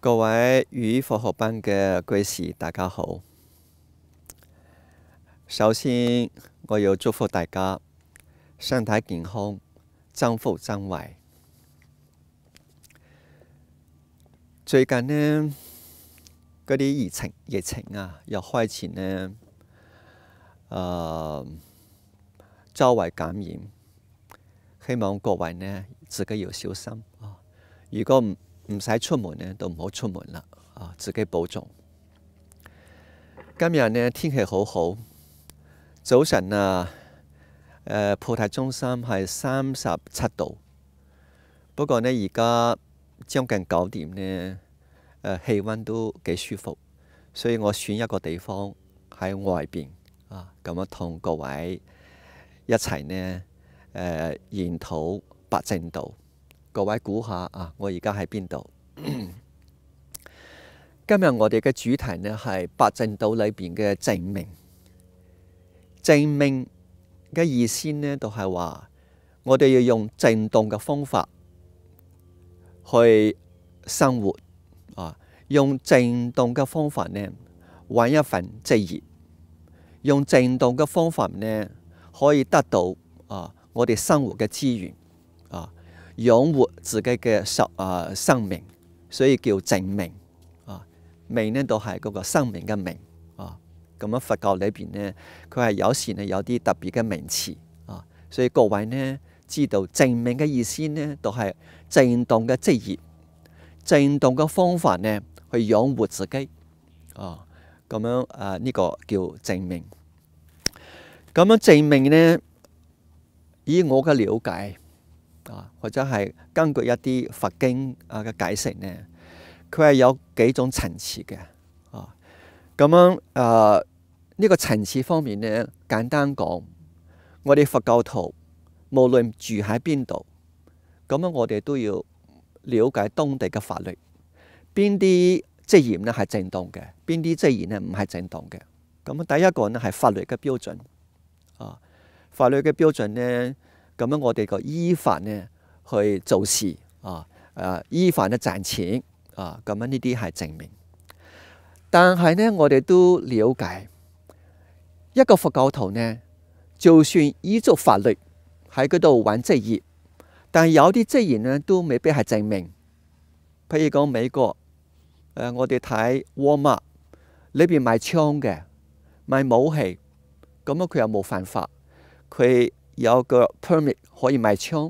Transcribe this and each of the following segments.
各位語課學班嘅居士，大家好。首先，我要祝福大家身體健康，增福增慧。最近呢，嗰啲疫情啊，又開始呢，周圍感染，希望各位呢自己要小心啊。如果唔使出門呢，都唔好出門啦，自己保重。今日呢天氣好好，早晨啊，菩提中心係37度，不過呢而家將近9點呢，氣溫都幾舒服，所以我選一個地方喺外邊咁樣同各位一齊呢研討八正道。各位估下我而家喺邊度？今日我哋嘅主題呢係八正道裏邊嘅淨名。淨名嘅意思呢，就係話我哋要用靜動嘅方法去生活用靜動嘅方法呢揾一份職業，用靜動嘅方法呢可以得到我哋生活嘅資源養活自己嘅生命，所以叫淨名名呢都係嗰個生命嘅名咁樣佛教裏邊呢，佢係有時呢有啲特別嘅名詞所以各位呢知道淨名嘅意思呢，都係靜動嘅職業，靜動嘅方法呢去養活自己咁樣呢個叫淨名。咁樣淨名呢，以我嘅了解或者係根據一啲佛經嘅解釋呢，佢係有幾種層次嘅咁樣呢個層次方面呢，簡單講，我哋佛教徒無論住喺邊度，咁樣我哋都要了解當地嘅法律，邊啲職業呢係正當嘅，邊啲職業呢唔係正當嘅。咁第一個呢係法律嘅標準法律嘅標準呢，咁樣我哋個依法呢去做事依法呢賺錢咁樣呢啲係淨名。但係呢，我哋都了解一個佛教徒呢，就算依足法律喺嗰度揾職業，但係有啲職業呢都未必係淨名。譬如講美國我哋睇 Walmart 裏邊賣槍嘅，賣武器，咁樣佢又冇犯法，佢有個 permit 可以賣槍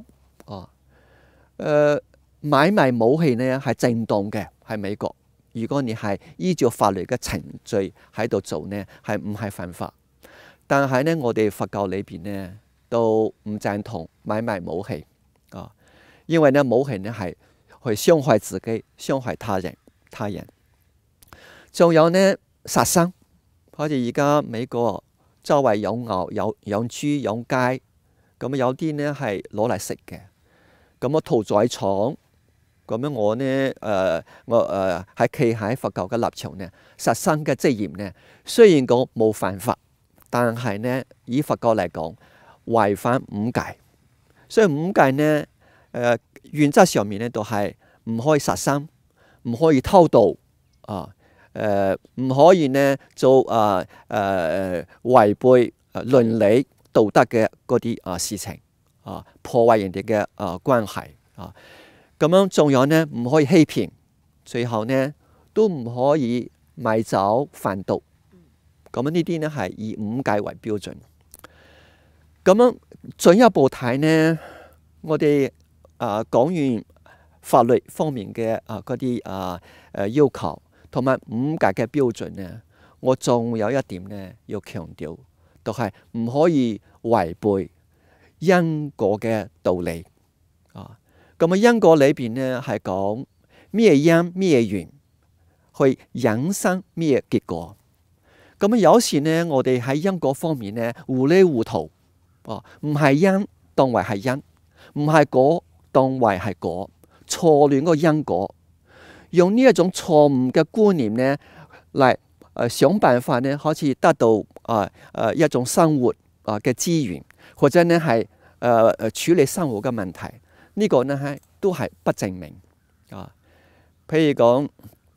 買賣武器呢係正當嘅喺美國。如果你係依照法律嘅程序喺度做呢，係唔係犯法？但係呢，我哋佛教裏邊呢都唔贊同買賣武器因為呢武器呢係去傷害自己、傷害他人。仲有呢殺生，好似而家美國周圍有牛、養豬、養雞，咁有啲呢係攞嚟食嘅。咁我屠宰場。咁樣我呢我係企喺佛教嘅立場呢，殺生嘅職業呢，雖然講冇犯法，但係呢以佛教嚟講違反五戒，所以五戒呢原則上面呢都係唔可以殺生，唔可以偷盜唔可以呢做違背倫理道德嘅嗰啲事情破壞人哋嘅關係咁樣。仲有呢唔可以欺騙，最後呢都唔可以賣酒販毒。咁樣呢啲呢係以五戒為標準。咁樣進一步睇呢，我哋講完法律方面嘅嗰啲要求同埋五戒嘅標準呢，我仲有一點呢要強調，就係唔可以違背因果嘅道理咁因果裏邊呢係講咩因咩緣去引生咩結果。咁有時呢，我哋喺因果方面呢糊裏糊塗唔係因當為係因，唔係果當為係果，錯亂嗰個因果，用呢一種錯誤嘅觀念呢嚟想辦法呢，好似得到一種生活嘅資源，或者呢係處理生活嘅問題。呢個呢都係不淨名譬如講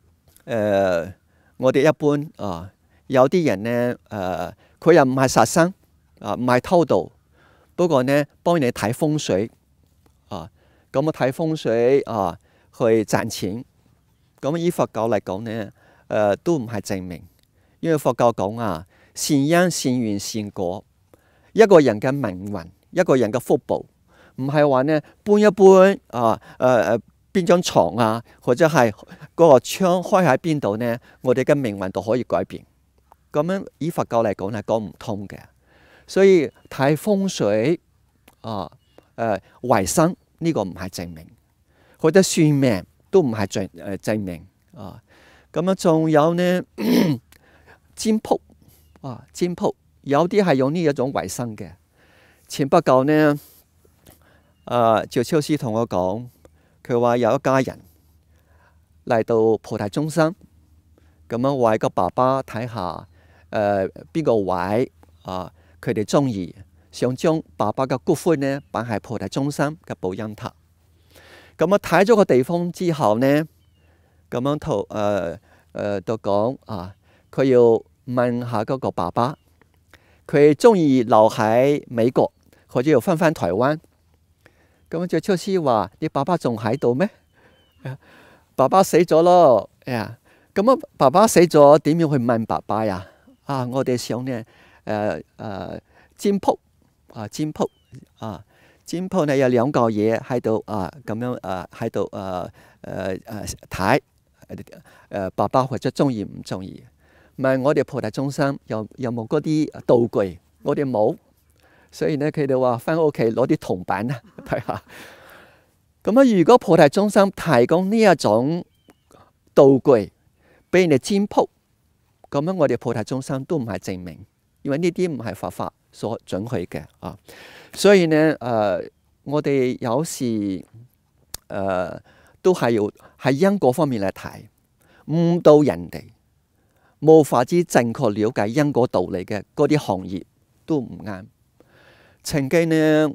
我哋一般有啲人呢，佢又唔係殺生唔係偷盜，不過呢幫你睇風水咁睇風水去賺錢。咁以佛教嚟講呢，都唔係正面，因為佛教講善因善緣善果，一個人嘅命運，一個人嘅福報，唔係話呢搬一搬邊張床或者係嗰個窗開喺邊度呢，我哋嘅命運都可以改變。咁樣以佛教嚟講係講唔通嘅，所以睇風水維生呢個唔係正命，或者算命都唔係正命咁樣仲有呢占卜占卜有啲係用呢一種維生嘅。前不久呢趙超師同我講，佢話有一家人嚟到菩提中心，咁樣為個爸爸睇下邊個位佢哋中意，想將爸爸嘅骨灰呢擺喺菩提中心嘅保恩塔。咁樣睇咗個地方之後呢，咁樣就講佢要問下嗰個爸爸，佢中意留喺美國，或者要翻台灣。咁趙超師話：你爸爸仲喺度咩？爸爸死咗咯。咁爸爸死咗，點樣去問爸爸呀？我哋想呢占卜占卜呢有兩嚿嘢喺度咁樣喺度睇爸爸或者中意唔中意？問我哋菩提中心有冇嗰啲道具？我哋冇，所以呢佢哋話翻屋企攞啲銅板睇下。咁如果菩提中心提供呢一種道具俾你占卜，咁樣我哋菩提中心都唔係正命，因為呢啲唔係佛法所准許嘅所以呢我哋有時都係要喺因果方面嚟睇，誤導人哋，無法之正確了解因果道理嘅嗰啲行業都唔啱。曾經呢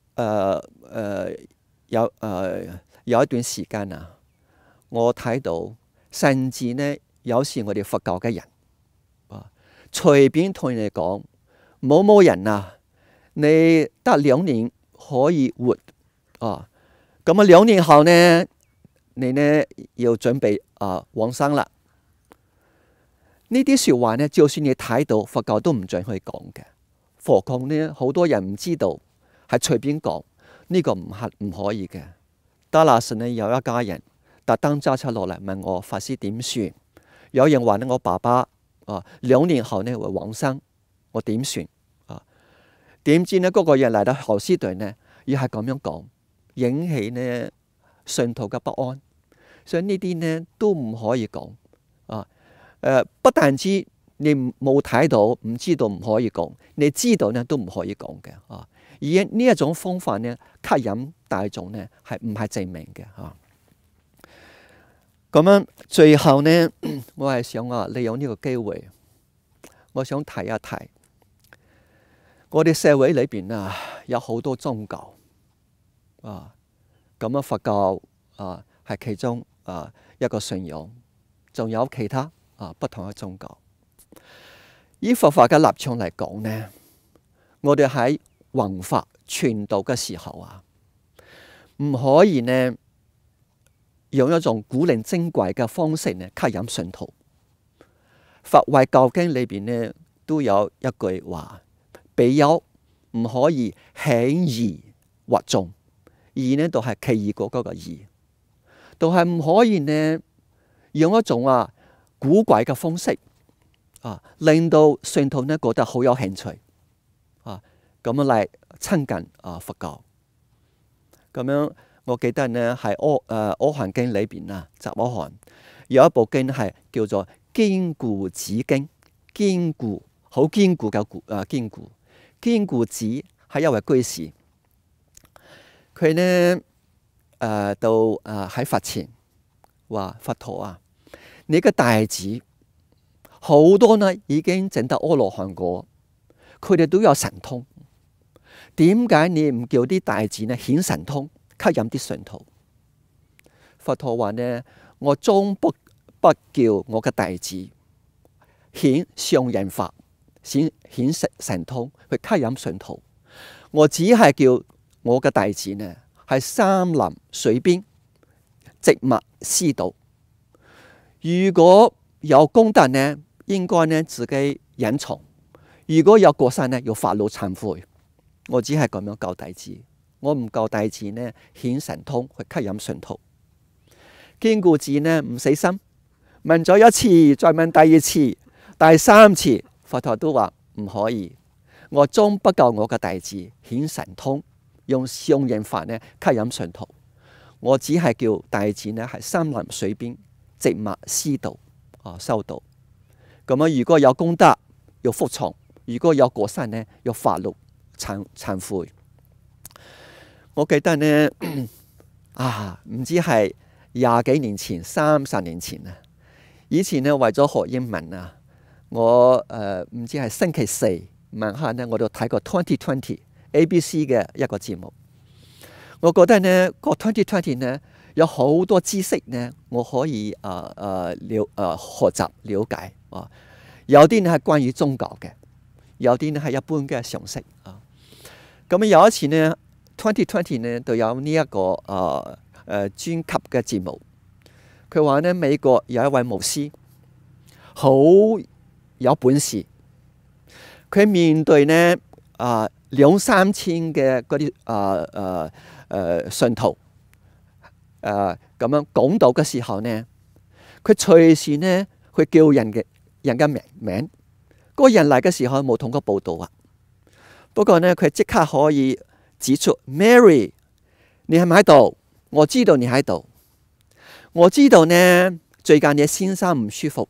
有一段時間我睇到甚至呢有時我哋佛教嘅人隨便同你講某人你得2年可以活咁2年後呢你呢要準備往生啦。呢啲說話呢，就算你睇到佛教都唔准去講嘅，何況呢好多人唔知道，係隨便講，呢個唔可以嘅。達那時呢有一家人特登揸車落嚟問我法師點算？有人話呢我爸爸2年後呢會往生，我點算點知呢嗰個人嚟到後師隊呢，亦係咁樣講，引起呢信徒嘅不安。所以呢啲呢都唔可以講不但止你冇睇到唔知道唔可以講，你知道呢都唔可以講嘅而呢一種方法呢吸引大眾呢係唔係正命嘅咁樣最後呢我係想利用呢個機會，我想提一提我哋社會裏邊有好多宗教咁佛教係其中一個信仰，仲有其他不同嘅宗教。以佛法嘅立場嚟講呢，我哋喺弘法傳道嘅時候唔可以呢用一種古靈精怪嘅方式呢吸引信徒。佛遺教經裏邊呢都有一句話：比丘唔可以輕易惑眾，義呢都係奇異果嗰個義，都係唔可以呢用一種古怪嘅方式令到信徒呢覺得好有興趣咁樣嚟親近佛教。咁樣我記得呢係阿含經裏邊雜阿含有一部經係叫做堅固子經，堅固好堅固嘅堅固子係一位居士，佢呢到喺佛前話佛陀你嘅弟子好多呢已經證得阿羅漢果，佢哋都有神通，點解你唔叫啲弟子呢顯神通吸引啲信徒？佛陀話呢，我終不不叫我嘅弟子顯上人法，顯神通去吸引信徒。我只係叫我嘅弟子呢，係山林水邊植物師道。如果有功德呢，應該呢自己隱藏；如果有過失呢，要發怒懺悔。我只係咁樣教弟子，我唔教弟子呢顯神通去吸引信徒。堅固自呢唔死心，問咗一次，再問第二次、第三次，佛陀都話唔可以。我終不教我嘅弟子顯神通，用上人法呢吸引信徒。我只係叫弟子呢係山林水邊植物師道修道。咁樣如果有功德要服從，如果有過失呢要發怒懺悔。我記得呢唔知係20幾年前、30年前啊，以前呢為咗學英文啊，我唔知係星期四晚黑呢，我都睇過2020 ABC 嘅一個節目。我覺得呢個2020呢有好多知識呢，我可以學習了解啊。有啲呢係關於宗教嘅，有啲呢係一般嘅常識啊。咁有一次呢2020呢就有呢一個專級嘅節目。佢話呢美國有一位牧師好有本事，佢面對呢2-3千嘅嗰啲信徒咁樣講道嘅時候呢，佢隨時呢去叫人嘅名。嗰個人嚟嘅時候冇同佢報道啊，不過呢佢即刻可以指出 Mary， 你係咪喺度？我知道你喺度。我知道呢最近你先生唔舒服，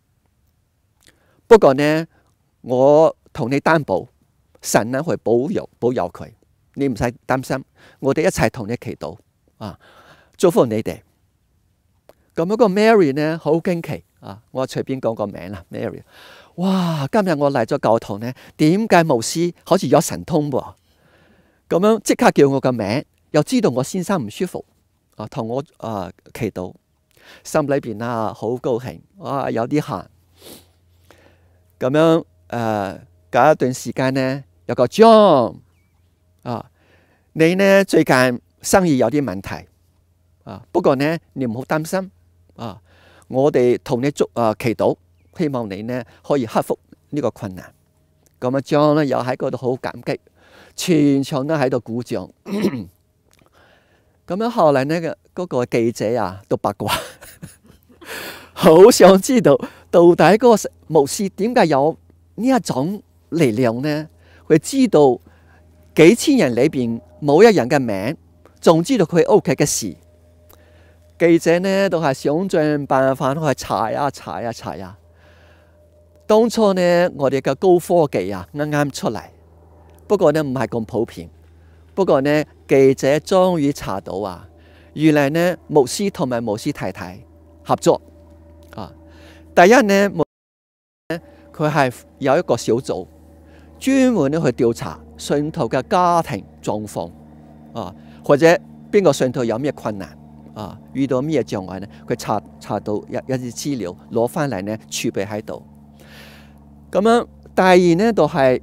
不過呢我同你擔保，神呢會保佑佢，你唔使擔心，我哋一齊同你祈禱啊，祝福你哋。咁嗰個 Mary 呢好驚奇啊，我隨便講個名啦 ，Mary。哇，今日我嚟咗教堂呢，點解牧師好似有神通噃？咁樣即刻叫我個名，又知道我先生唔舒服啊，同我祈禱，心裏邊好高興，哇有啲閒。咁樣隔一段時間呢，有個 John 你呢最近生意有啲問題不過呢你唔好擔心我哋同你祈禱，希望你呢可以克服呢個困難。咁啊 John 呢又喺嗰度好感激，全場都喺度鼓掌。咁樣後嚟呢嗰個記者都八卦，好想知道到底嗰個牧師點解有呢一種力量呢？佢知道幾千人裏邊冇一人嘅名，仲知道佢屋企嘅事。記者呢都係想盡辦法去查啊。當初呢我哋嘅高科技啱啱出嚟，不過呢唔係咁普遍。不過呢記者終於查到原來呢牧師同埋牧師太太合作第一呢佢係有一個小組專門去調查信徒嘅家庭狀況或者邊個信徒有咩困難遇到咩障礙呢？佢查到一啲資料攞翻嚟呢儲備喺度。咁樣第二呢就係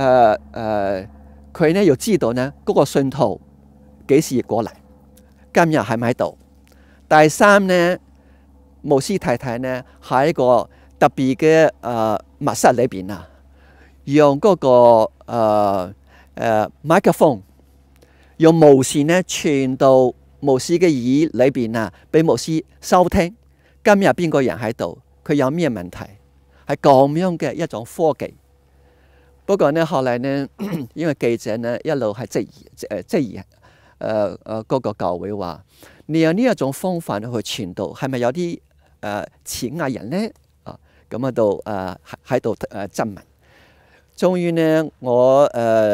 佢呢要知道呢嗰個信徒幾時過嚟，今日喺咪喺度。第三呢，牧師太太呢喺一個特別嘅密室裏邊用嗰個麥克風，用無線呢傳到牧師嘅耳裏邊俾牧師收聽今日邊個人喺度，佢有咩問題，係咁樣嘅一種科技。不過呢後嚟呢因為記者呢一路係質疑嗰個教會話，你有呢一種方法去傳道，係咪有啲似藝人呢？咁度喺度質問。終於呢我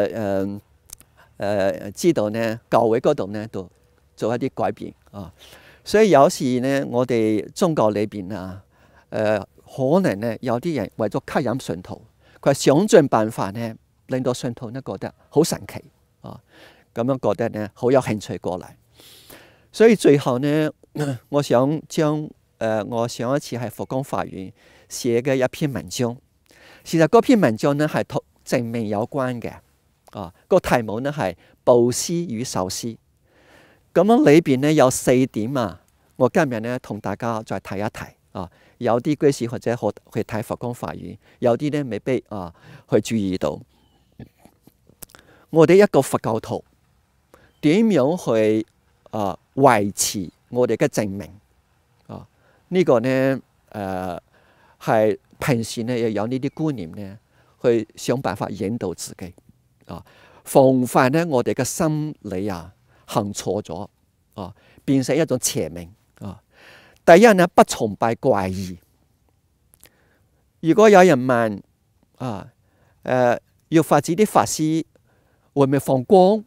知道呢教會嗰度呢度做一啲改變所以有時呢我哋宗教裏邊可能呢有啲人為咗吸引信徒，佢係想盡辦法呢令到信徒呢覺得好神奇咁樣覺得呢好有興趣過嚟。所以最後呢我想將我上一次喺佛光法院寫嘅一篇文章，其實嗰篇文章呢係同正命有關嘅。個題目呢係布施與受施。咁樣裏邊呢有4點啊，我今日呢同大家再提一提。有啲居士或者去睇佛光法院，有啲呢未必去注意到。我哋一個佛教徒點樣去維持我哋嘅正命？呢個呢係平時呢要有呢啲觀念呢，去想辦法引導自己。防範呢我哋嘅心理行錯咗，變成一種邪命。第一呢，不崇拜怪異。如果有人問要發展啲法師會唔會放光？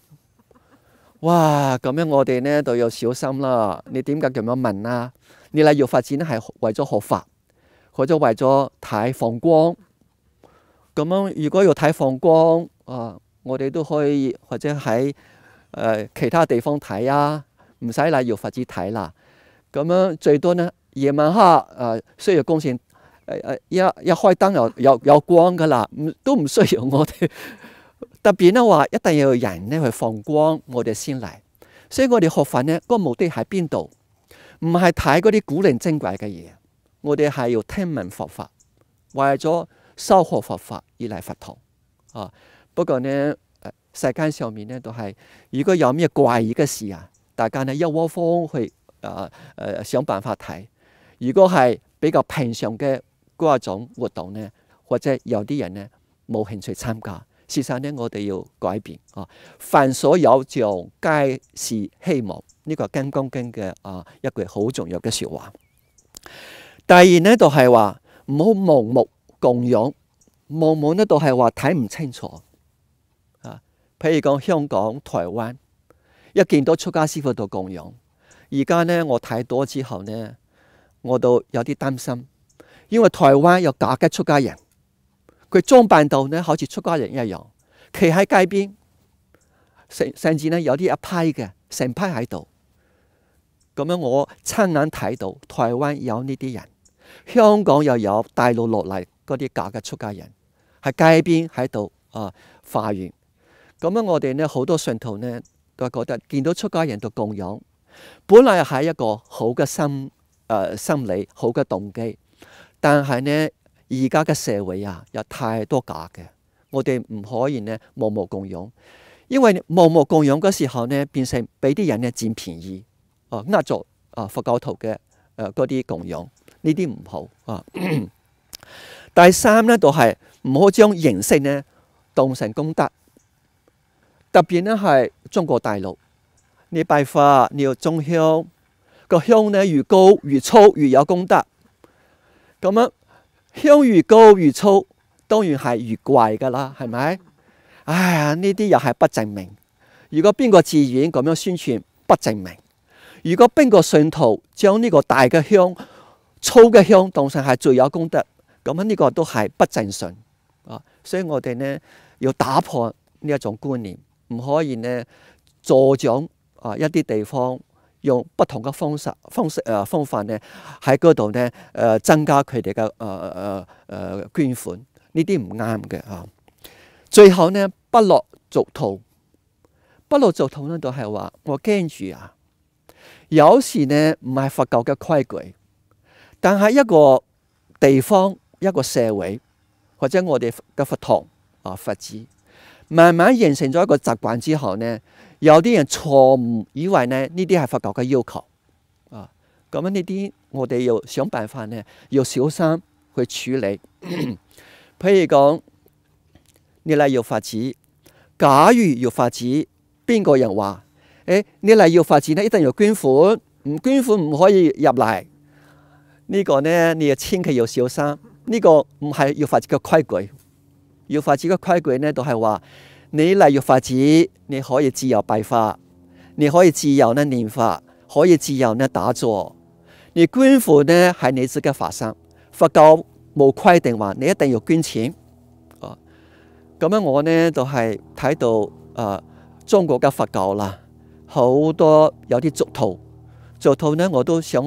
哇！咁樣我哋呢就要小心啦。你點解咁樣問啊？你嚟要發展係為咗學法，或者為咗睇放光。咁樣如果要睇放光，我哋都可以或者喺其他地方睇啊，唔使嚟要發展睇啦。咁樣最多呢，夜晚黑需要光線，一開燈有光噶啦，都唔需要我哋特別呢話一定要有人呢去放光，我哋先嚟。所以我哋學法呢個目的喺邊度？唔係睇嗰啲古靈精怪嘅嘢，我哋係要聽聞佛法，為咗修學佛法而嚟佛堂。不過呢，世間上面呢都係，如果有咩怪異嘅事大家呢一窩蜂去想辦法睇。如果係比較平常嘅嗰一種活動呢，或者有啲人呢冇興趣參加，事實呢我哋要改變。凡所有像皆是希望，呢個係《金剛經》嘅一句好重要嘅說話。第二呢就係話唔好盲目供養，盲目呢就係話睇唔清楚。譬如講香港、台灣，一見到出家師父就供養。而家呢，我睇多之後呢，我都有啲擔心，因為台灣有假嘅出家人，佢裝扮到呢好似出家人一樣，企喺街邊，甚至呢有啲一批嘅，成批喺度。咁樣我親眼睇到台灣有呢啲人，香港又有大陸落嚟嗰啲假嘅出家人喺街邊喺度化緣。咁樣我哋呢好多信徒呢都覺得見到出家人就供養。本來係一個好嘅心理，好嘅動機，但係呢而家嘅社會有太多假嘅，我哋唔可以呢盲目供養，因為盲目供養嗰時候呢，變成俾啲人呢佔便宜，呃咗佛教徒嘅嗰啲供養，呢啲唔好。第三呢，就係唔好將形式呢當成功德，特別呢係中國大陸。你拜佛，你要中香，個香呢越高越粗越有功德。咁樣香越高越粗，當然係越貴噶啦，係咪？哎呀，呢啲又係不正命。如果邊個寺院咁樣宣傳不正命，如果邊個信徒將呢個大嘅香、粗嘅香當成係最有功德，咁樣呢個都係不正信。所以我哋呢要打破呢一種觀念，唔可以呢助長一啲地方用不同嘅方法呢喺嗰度呢增加佢哋嘅捐款，呢啲唔啱嘅。最後呢，不落俗套，不落俗套呢就係話我驚住有時呢唔係佛教嘅規矩，但係一個地方、一個社會或者我哋嘅佛堂佛寺，慢慢形成咗一個習慣之後呢，有啲人錯誤以為呢啲係佛教嘅要求。咁樣呢啲我哋要想辦法呢，要小心去處理。譬如講你嚟要法寺，假如要法寺，邊個人話你嚟要法寺呢一定要捐款，唔捐款唔可以入嚟。呢個呢你要千祈要小心，呢個唔係要法寺嘅規矩。要法寺嘅規矩呢就係話你嚟要法寺，你可以自由拜法，你可以自由呢念法，可以自由呢打坐。你捐款呢係你自己發心，佛教冇規定話你一定要捐錢。咁樣我呢就係睇到中國嘅佛教啦，好多有啲俗套呢我都想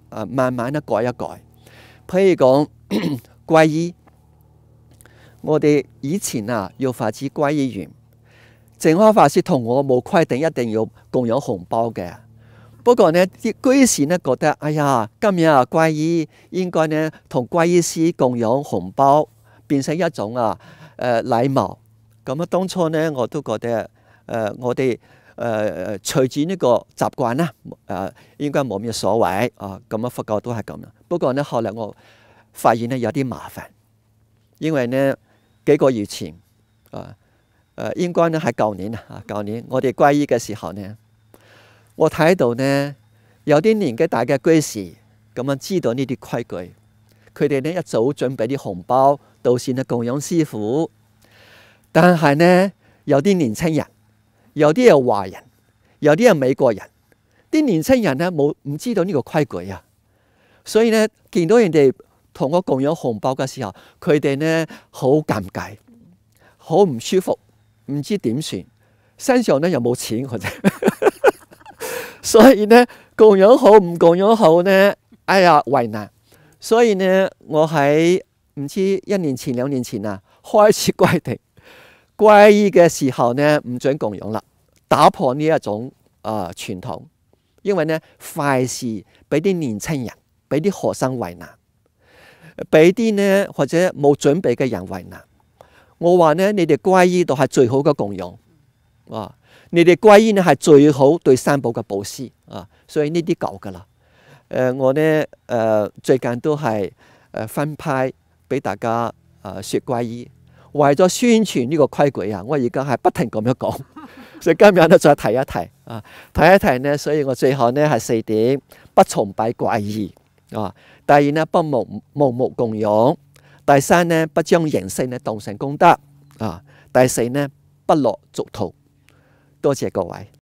慢慢咧改一改。譬如講皈依，我哋以前要發起皈依完，淨空法師同我冇規定一定要供養紅包嘅。不過呢啲居士呢覺得，哎呀，今日皈依應該呢同皈依師供養紅包，變成一種禮貌。咁當初呢我都覺得我哋隨住呢個習慣啦，應該冇咩所謂咁佛教都係咁啦。不過呢後來我發現呢有啲麻煩，因為呢幾個月前應該呢係舊年我哋皈依嘅時候呢，我睇到呢有啲年紀大嘅居士咁樣知道呢啲規矩，佢哋呢一早準備啲紅包到時呢供養師父。但係呢有啲年青人，有啲係華人，有啲係美國人，啲年青人呢唔知道呢個規矩所以呢見到人哋同我供養紅包嘅時候，佢哋呢好尷尬，好唔舒服，唔知點算，身上呢又冇錢或者所以呢供養好唔供養好呢，哎呀為難。所以呢我喺唔知1年前2年前開始規定，皈依嘅時候呢唔准供養啦，打破呢一種傳統。因為呢費事俾啲年青人，俾啲學生為難，俾啲呢或者冇準備嘅人為難。我話呢，你哋皈依度係最好嘅供養，你哋皈依呢係最好對三寶嘅布施所以呢啲夠噶啦。我呢最近都係分派俾大家說皈依，為咗宣傳呢個規矩我而家係不停咁樣講，所以今日呢再提一提呢，所以我最後呢係4點：不崇拜皈依第二呢不盲目供養，第3呢不將形式呢當成功德第4呢不落俗套。多謝各位。